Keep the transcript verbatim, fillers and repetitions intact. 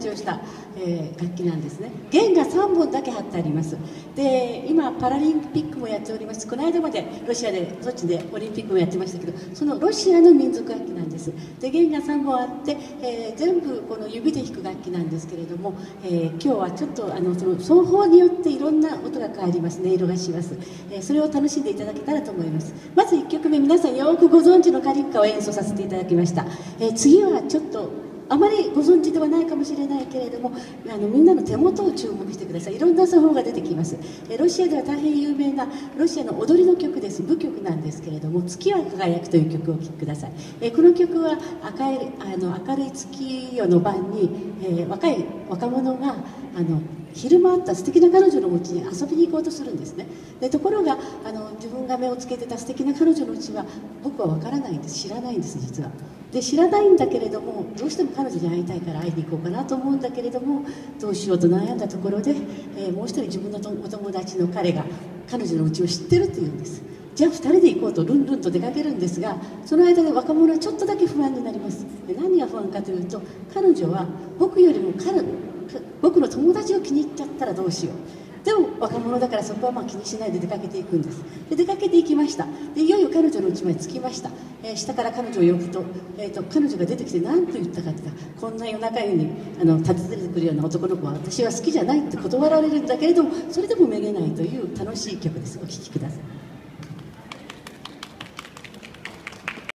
形をした、えー、楽器なんですね。弦がさんぼんだけ張ってあります。で、今パラリンピックもやっております。この間までロシアでソチでオリンピックもやってましたけど、そのロシアの民族楽器なんです。で、弦がさんぼんあって、えー、全部この指で弾く楽器なんですけれども、えー、今日はちょっとあのその奏法によっていろんな音が変わります。音色がします。えー、それを楽しんでいただけたらと思います。まずいっきょくめ、皆さんよくご存知のカリッカを演奏させていただきました。えー、次はちょっとあまりご存知ではないかもしれないけれども、あのみんなの手元を注目してください。いろんな奏法が出てきます。えロシアでは大変有名なロシアの踊りの曲です。舞曲なんですけれども、月は輝くという曲をお聴きください。えこの曲は赤いあの明るい月夜の晩に、えー、若い若者があの昼間あった素敵な彼女の家に遊びに行こうとするんですね。でところがあの自分が目をつけてた素敵な彼女の家は僕は分からないんです。知らないんです、実は。で知らないんだけれども、どうしても彼女に会いたいから会いに行こうかなと思うんだけれども、どうしようと悩んだところで、えー、もう一人自分のお友達の彼が彼女の家を知ってるっていうんです。じゃあふたりで行こうとルンルンと出かけるんですが、その間で若者はちょっとだけ不安になります。で何が不安かというと、彼女は僕よりも彼僕の友達を気に入っちゃったらどうしよう。でも若者だからそこはまあ気にしないで出かけていくんです。で出かけていきました。でいよいよ彼女の家まで着きました。えー、下から彼女を呼ぶと、えー、と彼女が出てきて何と言ったかって言ったら、こんな夜中にあの訪ねてくるような男の子は私は好きじゃないって断られるんだけれども、それでもめげないという楽しい曲です。お聴きください。